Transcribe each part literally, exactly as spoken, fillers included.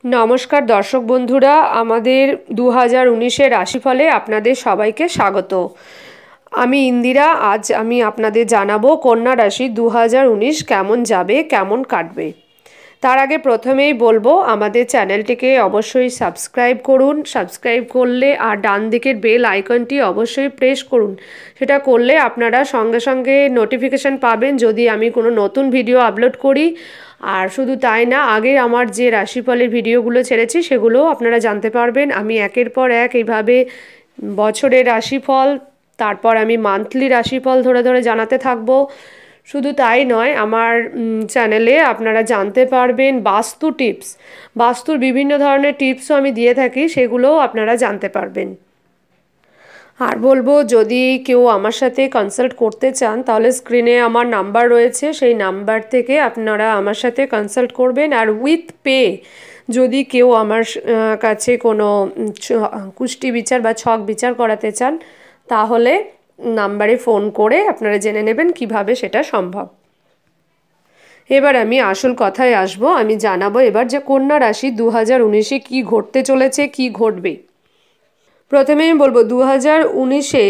নমস্কার দর্শক বন্ধুরা, আমাদের দু হাজার উনিশের রাশিফলে আপনাদের সবাইকে স্বাগত। আমি ইন্দিরা। আজ আমি আপনাদের জানাবো কন্যা রাশি দু হাজার উনিশ কেমন যাবে, কেমন কাটবে। তার আগে প্রথমেই বলবো আমাদের চ্যানেলটিকে অবশ্যই সাবস্ক্রাইব করুন। সাবস্ক্রাইব করলে আর ডান দিকের বেল আইকনটি অবশ্যই প্রেস করুন। সেটা করলে আপনারা সঙ্গে সঙ্গে নোটিফিকেশান পাবেন যদি আমি কোনো নতুন ভিডিও আপলোড করি। আর শুধু তাই না, আগের আমার যে রাশিফলের ভিডিওগুলো ছেড়েছি সেগুলোও আপনারা জানতে পারবেন। আমি একের পর এক এইভাবে বছরের রাশিফল, তারপর আমি মান্থলি রাশিফল ধরে ধরে জানাতে থাকবো। শুধু তাই নয়, আমার চ্যানেলে আপনারা জানতে পারবেন বাস্তু টিপস, বাস্তুর বিভিন্ন ধরনের টিপসও আমি দিয়ে থাকি, সেগুলোও আপনারা জানতে পারবেন। আর বলবো, যদি কেউ আমার সাথে কনসাল্ট করতে চান তাহলে স্ক্রিনে আমার নাম্বার রয়েছে, সেই নাম্বার থেকে আপনারা আমার সাথে কনসাল্ট করবেন। আর উইথ পে যদি কেউ আমার কাছে কোনো কুষ্টি বিচার বা ছক বিচার করাতে চান তাহলে নাম্বারে ফোন করে আপনারা জেনে নেবেন কিভাবে সেটা সম্ভব। এবার আমি আসল কথায় আসবো। আমি জানাবো এবার যে কন্যা রাশি দু হাজার উনিশে কী ঘটতে চলেছে, কি ঘটবে। প্রথমে আমি বলবো দু হাজার উনিশে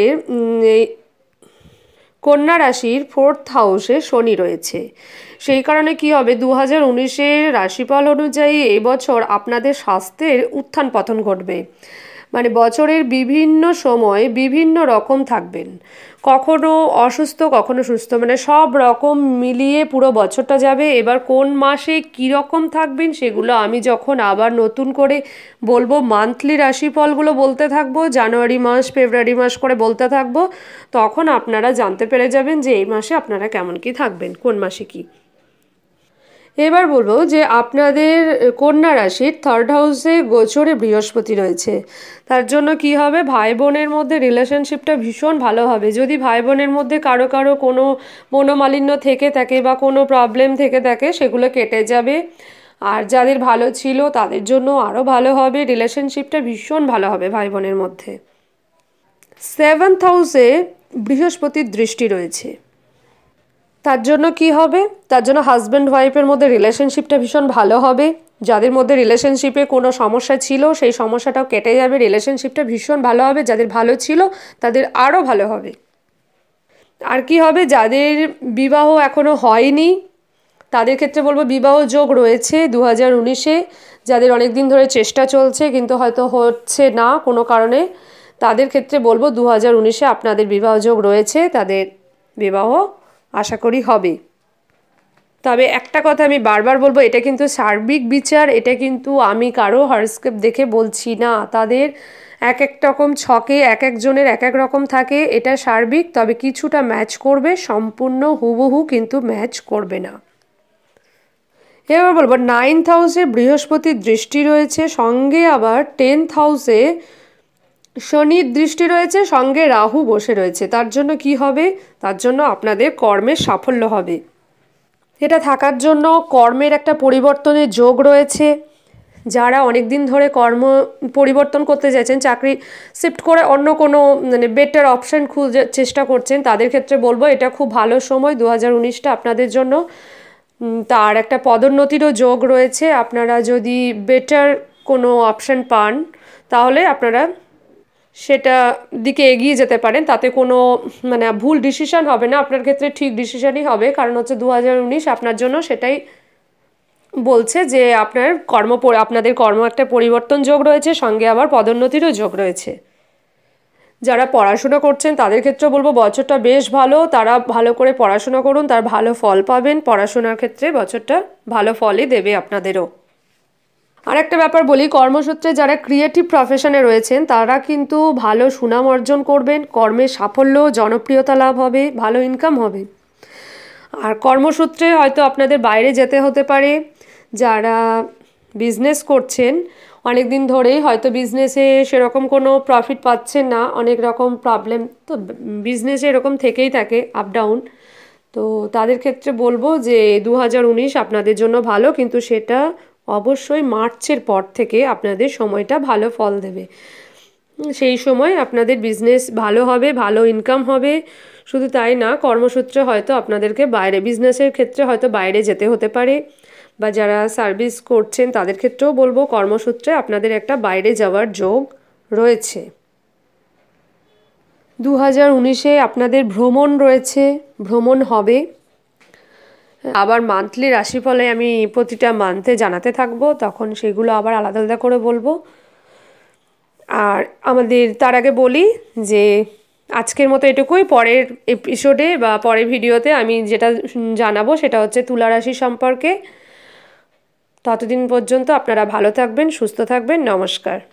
কন্যা রাশির ফোর্থ হাউসে শনি রয়েছে। সেই কারণে কি হবে, দু হাজার উনিশের রাশিফল অনুযায়ী এবছর আপনাদের স্বাস্থ্যের উত্থান পতন ঘটবে। মানে বছরের বিভিন্ন সময় বিভিন্ন রকম থাকবেন, কখনো অসুস্থ কখনো সুস্থ, মানে সব রকম মিলিয়ে পুরো বছরটা যাবে। এবার কোন মাসে কী রকম থাকবেন সেগুলো আমি যখন আবার নতুন করে বলবো, মান্থলি রাশিফলগুলো বলতে থাকবো, জানুয়ারি মাস ফেব্রুয়ারি মাস করে বলতে থাকবো, তখন আপনারা জানতে পেরে যাবেন যে এই মাসে আপনারা কেমন কি থাকবেন, কোন মাসে কি। এবার বলবো যে আপনাদের কন্যা রাশির থার্ড হাউসে গোচরে বৃহস্পতি রয়েছে। তার জন্য কি হবে, ভাই বোনের মধ্যে রিলেশনশিপটা ভীষণ ভালো হবে। যদি ভাই বোনের মধ্যে কারো কারো কোনো মনোমালিন্য থেকে থাকে বা কোনো প্রবলেম থেকে থাকে সেগুলো কেটে যাবে। আর যাদের ভালো ছিল তাদের জন্য আরও ভালো হবে, রিলেশনশিপটা ভীষণ ভালো হবে ভাই বোনের মধ্যে। সেভেন্থ হাউসে বৃহস্পতির দৃষ্টি রয়েছে। তার জন্য কি হবে, তার জন্য হাজব্যান্ড ওয়াইফের মধ্যে রিলেশনশিপটা ভীষণ ভালো হবে। যাদের মধ্যে রিলেশনশিপে কোনো সমস্যা ছিল সেই সমস্যাটাও কেটে যাবে, রিলেশনশিপটা ভীষণ ভালো হবে। যাদের ভালো ছিল তাদের আরও ভালো হবে। আর কি হবে, যাদের বিবাহ এখনও হয়নি তাদের ক্ষেত্রে বলবো বিবাহ যোগ রয়েছে দু হাজার উনিশে। যাদের অনেক দিন ধরে চেষ্টা চলছে কিন্তু হয়তো হচ্ছে না কোনো কারণে, তাদের ক্ষেত্রে বলবো দু হাজার উনিশে আপনাদের বিবাহ যোগ রয়েছে, তাদের বিবাহ আশা করি হবে। তবে একটা কথা আমি বারবার বলবো, এটা কিন্তু সার্বিক বিচার, এটা কিন্তু আমি কারো হরস্কোপ দেখে বলছি না। তাদের এক এক রকম ছকে এক একজনের এক এক রকম থাকে, এটা সার্বিক, তবে কিছুটা ম্যাচ করবে, সম্পূর্ণ হুবহু কিন্তু ম্যাচ করবে না। এবার বলবো নাইন্থ হাউসে বৃহস্পতির দৃষ্টি রয়েছে, সঙ্গে আবার টেন্থ হাউসে শনির দৃষ্টি রয়েছে, সঙ্গে রাহু বসে রয়েছে। তার জন্য কি হবে, তার জন্য আপনাদের কর্মের সাফল্য হবে। এটা থাকার জন্য কর্মের একটা পরিবর্তনের যোগ রয়েছে। যারা অনেক দিন ধরে কর্ম পরিবর্তন করতে চাইছেন, চাকরি শিফট করে অন্য কোনো মানে বেটার অপশান খুঁজে চেষ্টা করছেন, তাদের ক্ষেত্রে বলবো এটা খুব ভালো সময় দু হাজার উনিশটা আপনাদের জন্য। তার একটা পদোন্নতিরও যোগ রয়েছে। আপনারা যদি বেটার কোনো অপশান পান তাহলে আপনারা সেটা দিকে এগিয়ে যেতে পারেন, তাতে কোনো মানে ভুল ডিসিশান হবে না, আপনার ক্ষেত্রে ঠিক ডিসিশানই হবে। কারণ হচ্ছে দু হাজার উনিশ আপনার জন্য সেটাই বলছে যে আপনার কর্ম আপনাদের কর্ম একটা পরিবর্তন যোগ রয়েছে, সঙ্গে আবার পদোন্নতিরও যোগ রয়েছে। যারা পড়াশোনা করছেন তাদের ক্ষেত্রে বলবো বছরটা বেশ ভালো, তারা ভালো করে পড়াশোনা করুন, তার ভালো ফল পাবেন। পড়াশোনার ক্ষেত্রে বছরটা ভালো ফলই দেবে আপনাদেরও। আর একটা ব্যাপার বলি, কর্মসূত্রে যারা ক্রিয়েটিভ প্রফেশনে রয়েছেন তারা কিন্তু ভালো সুনাম অর্জন করবেন, কর্মের সাফল্য জনপ্রিয়তা লাভ হবে, ভালো ইনকাম হবে। আর কর্মসূত্রে হয়তো আপনাদের বাইরে যেতে হতে পারে। যারা বিজনেস করছেন অনেক দিন ধরেই হয়তো বিজনেসে সেরকম কোনো প্রফিট পাচ্ছেন না, অনেক রকম প্রবলেম, তো বিজনেসে এরকম থেকেই থাকে আপ ডাউন। তো তাদের ক্ষেত্রে বলবো যে দু হাজার উনিশ আপনাদের জন্য ভালো, কিন্তু সেটা অবশ্যই মার্চের পর থেকে আপনাদের সময়টা ভালো ফল দেবে। সেই সময় আপনাদের বিজনেস ভালো হবে, ভালো ইনকাম হবে। শুধু তাই না, কর্মসূত্রে হয়তো আপনাদেরকে বাইরে, বিজনেসের ক্ষেত্রে হয়তো বাইরে যেতে হতে পারে, বা যারা সার্ভিস করছেন তাদের ক্ষেত্রেও বলবো কর্মসূত্রে আপনাদের একটা বাইরে যাওয়ার যোগ রয়েছে। দু হাজার উনিশে আপনাদের ভ্রমণ রয়েছে, ভ্রমণ হবে। আবার মান্থলি রাশিফলে আমি প্রতিটা মান্থে জানাতে থাকবো, তখন সেগুলো আবার আলাদা আলাদা করে বলবো। আর আমাদের তার আগে বলি যে আজকের মতো এটুকুই। পরের এপিসোডে বা পরের ভিডিওতে আমি যেটা জানাবো সেটা হচ্ছে তুলা রাশি সম্পর্কে। ততদিন পর্যন্ত আপনারা ভালো থাকবেন, সুস্থ থাকবেন। নমস্কার।